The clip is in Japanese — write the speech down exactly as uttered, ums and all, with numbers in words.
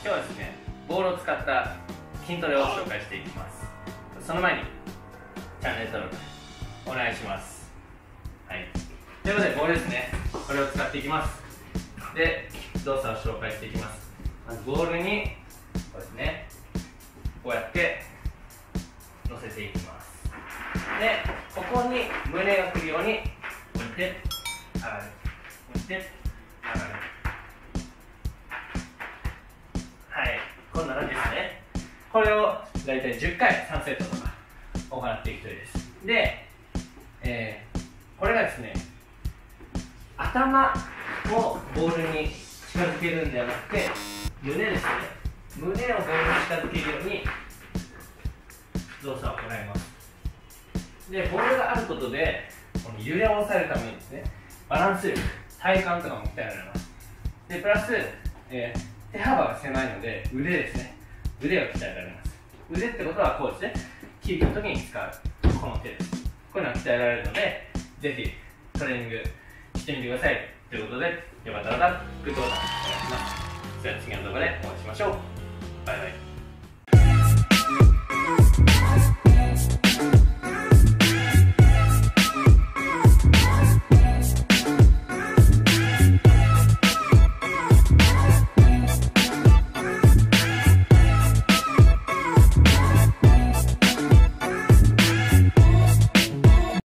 日はですね、ボールを使った筋トレを紹介していきます。その前にチャンネル登録お願いします。はい、ということでボールですね、これを使っていきます。で、動作を紹介していきます。まずボールにこうですね、こうやって乗せていきます。で、ここに胸が来るように置いて上がる、置いて上がる。はい、こんな感じですね。これをだいたいじゅっかいさんセットとか行っていくといいです。で、えー、これがですね、頭をボールに近づけるんではなくて、胸ですね、胸をボールに近づけるように動作を行います。で、ボールがあることでこの揺れを抑えるためにですね、バランス力、体幹とかも鍛えられます。でプラス、えー、手幅が狭いので腕ですね、腕が鍛えられます。腕ってことはこうですね、キープの時に使うこの手です。こういうのが鍛えられるので、ぜひトレーニングしてみてくださいということで、よかったらグッドボタンお願いします。それでは次の動画でお会いしましょう。バイバイ。